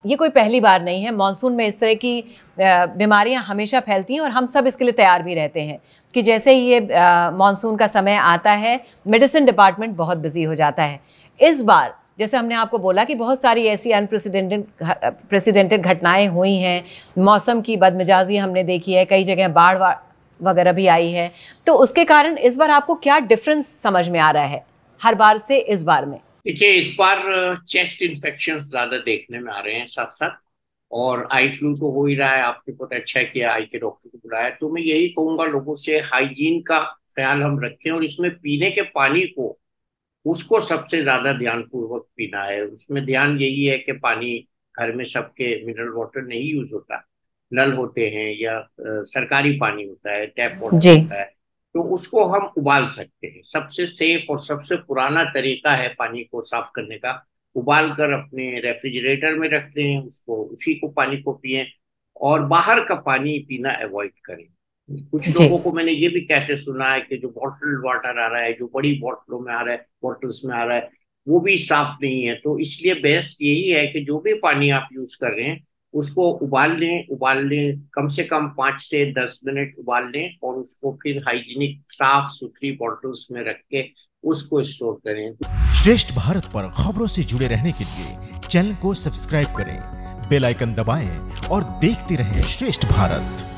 ये कोई पहली बार नहीं है। मॉनसून में इस तरह की बीमारियां हमेशा फैलती हैं और हम सब इसके लिए तैयार भी रहते हैं कि जैसे ही ये मॉनसून का समय आता है, मेडिसिन डिपार्टमेंट बहुत बिजी हो जाता है। इस बार जैसे हमने आपको बोला कि बहुत सारी ऐसी अनप्रेसिडेंटेड घटनाएं हुई हैं, मौसम की बदमिजाजी हमने देखी है, कई जगह बाढ़ वगैरह भी आई है, तो उसके कारण इस बार आपको क्या डिफरेंस समझ में आ रहा है हर बार से इस बार में? देखिए, इस बार चेस्ट इन्फेक्शन ज्यादा देखने में आ रहे हैं साथ साथ, और आई फ्लू तो हो ही रहा है। आपने बहुत अच्छा किया, आई के डॉक्टर को बुलाया। तो मैं यही कहूंगा लोगों से, हाइजीन का ख्याल हम रखें, और इसमें पीने के पानी को, उसको सबसे ज्यादा ध्यान पूर्वक पीना है। उसमें ध्यान यही है कि पानी घर में सबके मिनरल वाटर नहीं यूज होता, नल होते हैं या सरकारी पानी होता है, टैप वाटर जी। होता है, तो उसको हम उबाल सकते हैं। सबसे सेफ और सबसे पुराना तरीका है पानी को साफ करने का, उबाल कर अपने रेफ्रिजरेटर में रख दें उसको, उसी को पानी को पिए, और बाहर का पानी पीना अवॉइड करें। कुछ जी। लोगों को मैंने ये भी कहते सुना है कि जो बॉटल वाटर आ रहा है, जो बड़ी बोतलों में आ रहा है, बॉटल्स में आ रहा है, वो भी साफ नहीं है। तो इसलिए बेस्ट यही है कि जो भी पानी आप यूज कर रहे हैं उसको उबाल लें, कम से कम 5 से 10 मिनट उबाल लें, और उसको फिर हाइजीनिक साफ सुथरी बॉटल्स में रख के उसको स्टोर करें। श्रेष्ठ भारत पर खबरों से जुड़े रहने के लिए चैनल को सब्सक्राइब करें, बेल आइकन दबाएं और देखते रहें श्रेष्ठ भारत।